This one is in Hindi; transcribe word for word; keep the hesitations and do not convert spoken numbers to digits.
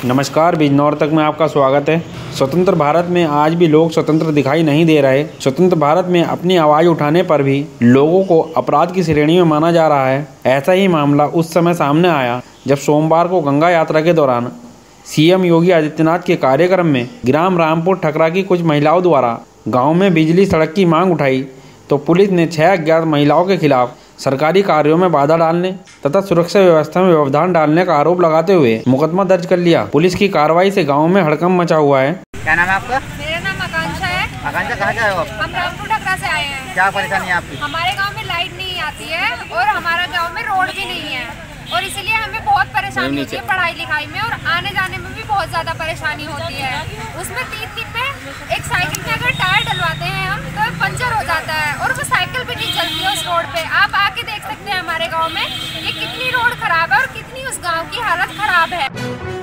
नमस्कार, बिजनौर तक में आपका स्वागत है। स्वतंत्र भारत में आज भी लोग स्वतंत्र दिखाई नहीं दे रहे। स्वतंत्र भारत में अपनी आवाज़ उठाने पर भी लोगों को अपराध की श्रेणी में माना जा रहा है। ऐसा ही मामला उस समय सामने आया जब सोमवार को गंगा यात्रा के दौरान सीएम योगी आदित्यनाथ के कार्यक्रम में ग्राम रामपुर ठकरा की कुछ महिलाओं द्वारा गाँव में बिजली सड़क की मांग उठाई तो पुलिस ने छह अज्ञात महिलाओं के खिलाफ सरकारी कार्यों में बाधा डालने तथा सुरक्षा व्यवस्था में व्यवधान डालने का आरोप लगाते हुए मुकदमा दर्ज कर लिया। पुलिस की कार्रवाई से गांव में हड़कंप मचा हुआ है। क्या नाम है आपका? मेरा नाम आकांक्षा है। आकांक्षा, कहाँ से आए हो आप? हम रामपुर ठकरा से आए हैं। क्या परेशानी है आपकी? हमारे गांव में लाइट नहीं आती है और हमारा गांव में रोड भी नहीं है और इसीलिए हमें बहुत परेशानी होती है पढ़ाई लिखाई में और आने जाने में भी बहुत ज्यादा परेशानी होती है। उसमें तीन दिन में एक साइकिल में अगर टायर डलवाते हैं हम तो पंचर हो जाता है और वो साइकिल भी नहीं चलती है उस रोड पे। आप आके देख सकते हैं हमारे गांव में ये कितनी रोड खराब है और कितनी उस गांव की हालत खराब है।